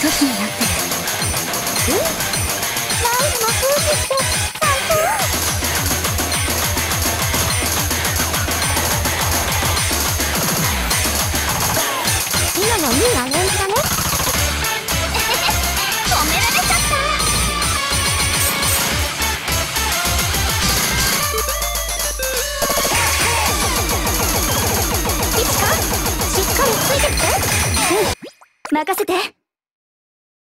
時になってる。ラウルの風景って最高。今のいいアレンジだね。褒められちゃった。いつかしっかりついてきて。うん、任せて。